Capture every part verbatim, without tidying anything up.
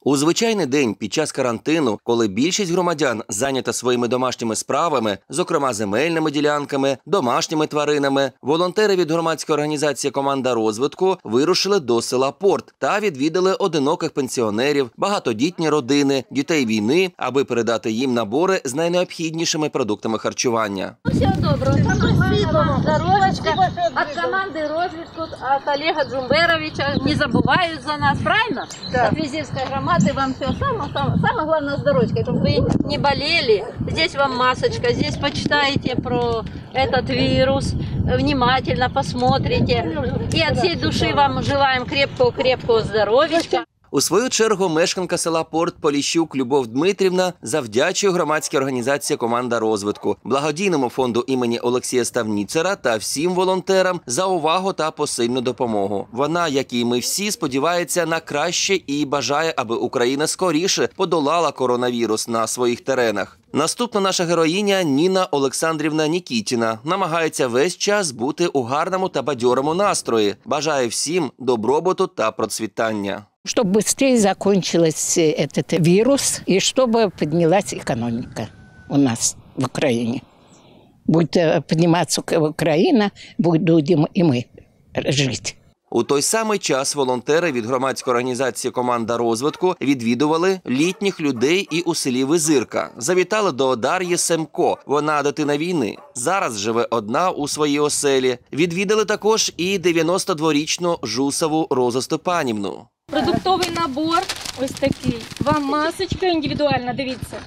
У звичайний день під час карантину, коли більшість громадян зайнята своїми домашніми справами, зокрема земельними ділянками, домашніми тваринами, волонтери від громадської організації «Команда розвитку» вирушили до села Порт та відвідали одиноких пенсіонерів, багатодітні родини, дітей війни, аби передати їм набори з найнеобхіднішими продуктами харчування. Всього доброго, самого здоров'ячка, від команди розвитку, від Олега Джумберовича, не забувають за нас, правильно? Да. От Визирской громады вам все самое, самое, самое главное здоровье, чтобы вы не болели. Здесь вам масочка, здесь почитайте про этот вирус, внимательно посмотрите. И от всей души вам желаем крепкого-крепкого здоровья. У свою чергу мешканка села Порт Поліщук Любов Дмитрівна завдячує громадській організації «Команда розвитку», благодійному фонду імені Олексія Ставніцера та всім волонтерам за увагу та посильну допомогу. Вона, як і ми всі, сподівається на краще і бажає, аби Україна скоріше подолала коронавірус на своїх теренах. Наступна наша героїня Ніна Олександрівна Нікітіна намагається весь час бути у гарному та бадьорому настрої. Бажає всім добробуту та процвітання. Чтобы быстрее закончился этот вирус и чтобы поднялась экономика у нас в Украине. Будет подниматься Украина, будем и мы жить. У той самий час волонтери від громадської організації «Команда розвитку» відвідували літніх людей і у селі Визирка. Завітали до Дар'ї Семко, вона дитина війни. Зараз живе одна у своїй оселі. Відвідали також і дев'яностодворічну Жусову Розу Степанівну. Продуктовий набор ось такий. Вам масочка індивідуальна, дивіться.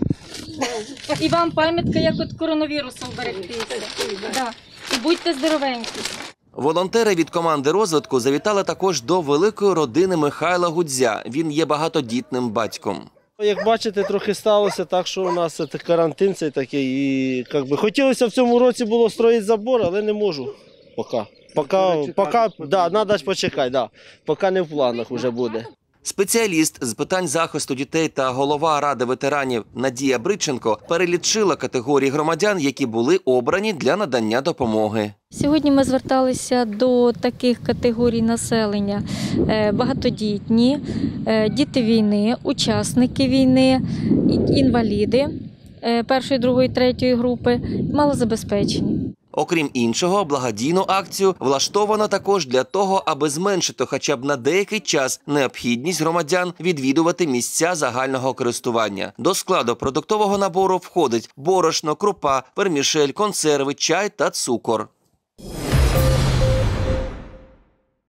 І вам пам'ятка, як від коронавірусу вберегтися. Да. І будьте здоровенькі. Волонтери від «Команди розвитку» завітали також до великої родини Михайла Гудзя. Він є багатодітним батьком. Як бачите, трохи сталося так, що у нас карантин цей такий. І, як би, хотілося в цьому році було строїти забор, але не можу поки. Поки, поки, да, треба почекати, да. Поки не в планах вже буде. Спеціаліст з питань захисту дітей та голова Ради ветеранів Надія Бриченко перелічила категорії громадян, які були обрані для надання допомоги. Сьогодні ми зверталися до таких категорій населення: багатодітні, діти війни, учасники війни, інваліди першої, другої, третьої групи, малозабезпечені. Окрім іншого, благодійну акцію влаштовано також для того, аби зменшити хоча б на деякий час необхідність громадян відвідувати місця загального користування. До складу продуктового набору входить борошно, крупа, вермішель, консерви, чай та цукор.